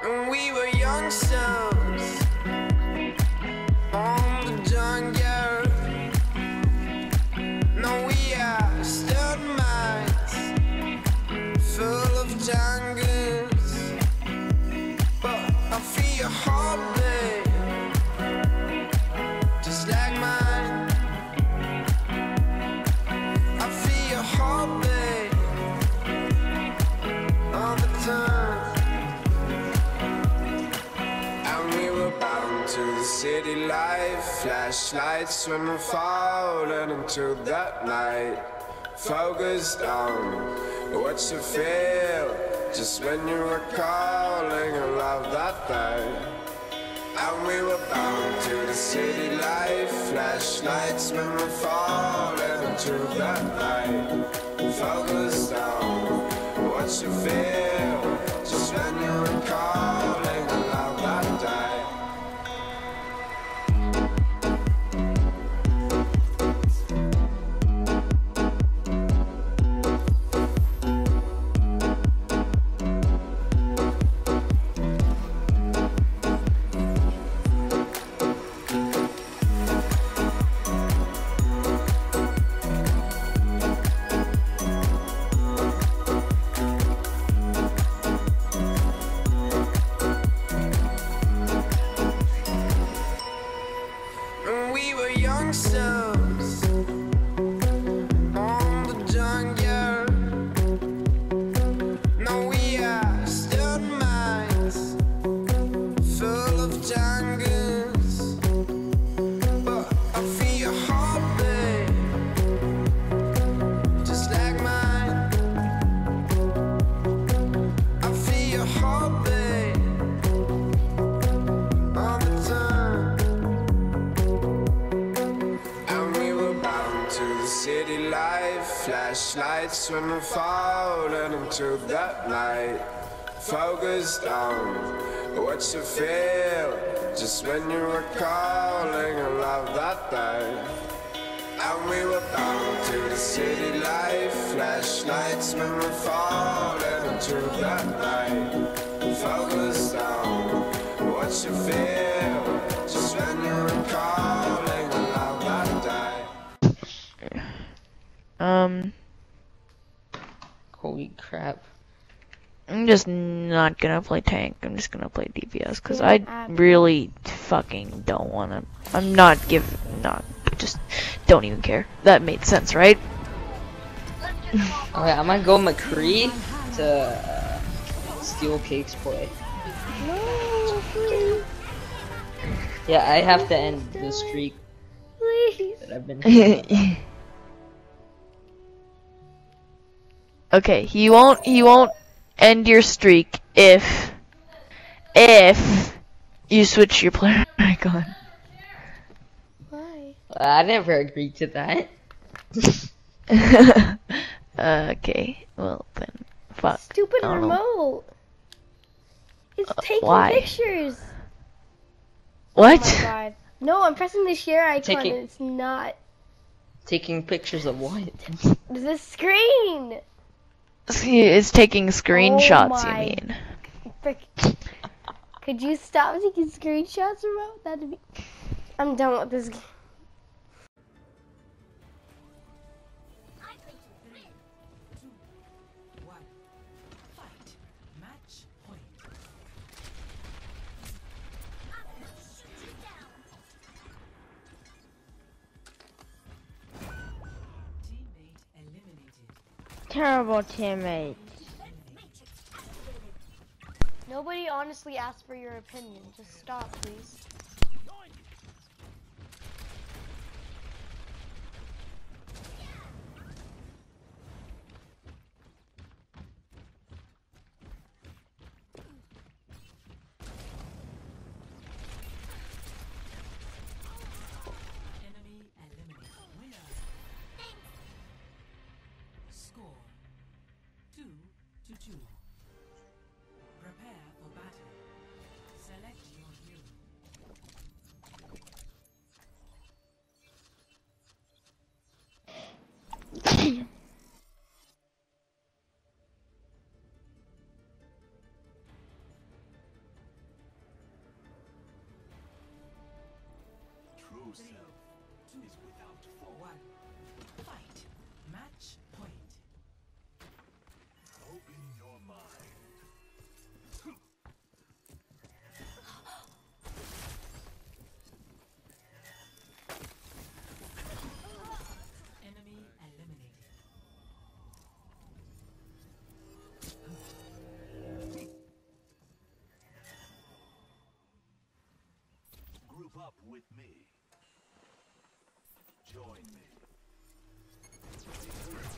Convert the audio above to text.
When we were youngsters on the junkyard. No, we are stud mines full of jungles. But I feel your heartbeat just like mine. I feel your heartbeat all the time. And we were bound to the city life, flashlights when we're falling into that night. Focused on what you feel just when you were calling a love that day. And we were bound to the city life, flashlights when we're falling into that night. Focused on what you feel just when you were calling a love that day. We were youngsters on the junkyard. No, we are stud mines full of jungles. But I feel your heartbeat just like mine. I feel your heartbeat all the time. To the city life, flashlights when we're falling into that night. Focused on what you feel just when you were calling a love that day. And we were bound to the city life, flashlights when we're falling into that night. Focused on what you feel just when you were calling a love that day. Holy crap. I'm just not gonna play tank. I'm just gonna play DPS because I really fucking don't wanna. I'm not just don't even care. That made sense, right? Okay, I'm gonna go McCree to steal Cake's play. No, please. Yeah, I have to end the streak Please. that I've been Okay, he won't end your streak if you switch your player icon. Why? I never agreed to that. Okay, well then, fuck. Stupid I don't know. remote. It's taking Why? pictures. What? Oh my god. No, I'm pressing the share icon Taking- and it's not. Taking pictures of what? The screen. See, it's taking screenshots. Oh my. You mean? Frick. Could you stop taking screenshots, remote? That'd be. I'm done with this game. Terrible teammate. Nobody honestly asked for your opinion. Just stop, please. Score 2-2. Prepare for battle. Select your hero. true self is without fault. 1. Fight. Match point. Open your mind. Enemy eliminated. Group up with me. Join me.